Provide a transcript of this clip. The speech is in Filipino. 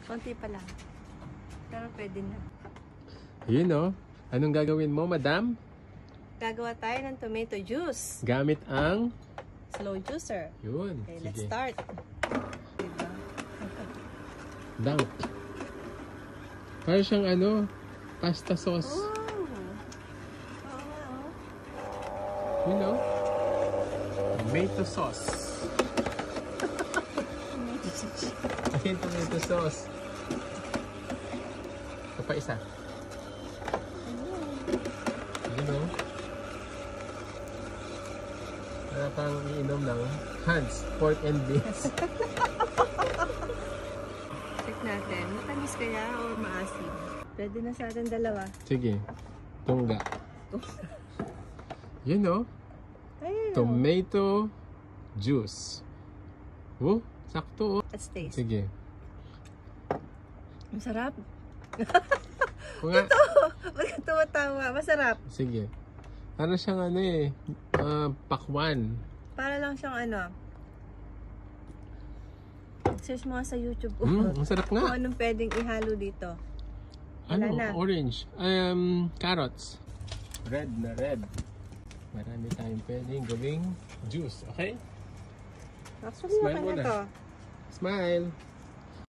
Konti pa lang. Pero pwede na. Yun o. Anong gagawin mo, madam? Gagawa tayo ng tomato juice. Gamit ang... Slow juicer. Yun. Okay, Sige. let's start. Diba? Dunk. Parang siyang ano, pasta sauce. Oh. You know? Tomato sauce. Ayun, tomato sauce. Ito pa isa. You know? Para pang iinom ng Hans, pork and beans. Check natin. Matamis kaya o maasim? Pwede na sa atin dalawa. Sige. Tungga. You know? Ayun. Tomato juice. Oh, sakto oh. Let's taste. Sige. Masarap. O nga. Bakit tuwa-tawa? Masarap. Sige. Para siyang ano eh, pakwan. Para lang siyang ano. Search mo nga sa YouTube. Ang sarap Kung nga. anong pwedeng ihalo dito. Wala Ano? na. Orange. Carrots. Red na red. Marami tayong pwedeng gawing juice. Okay? Actually, Smile okay muna. na to. Smile.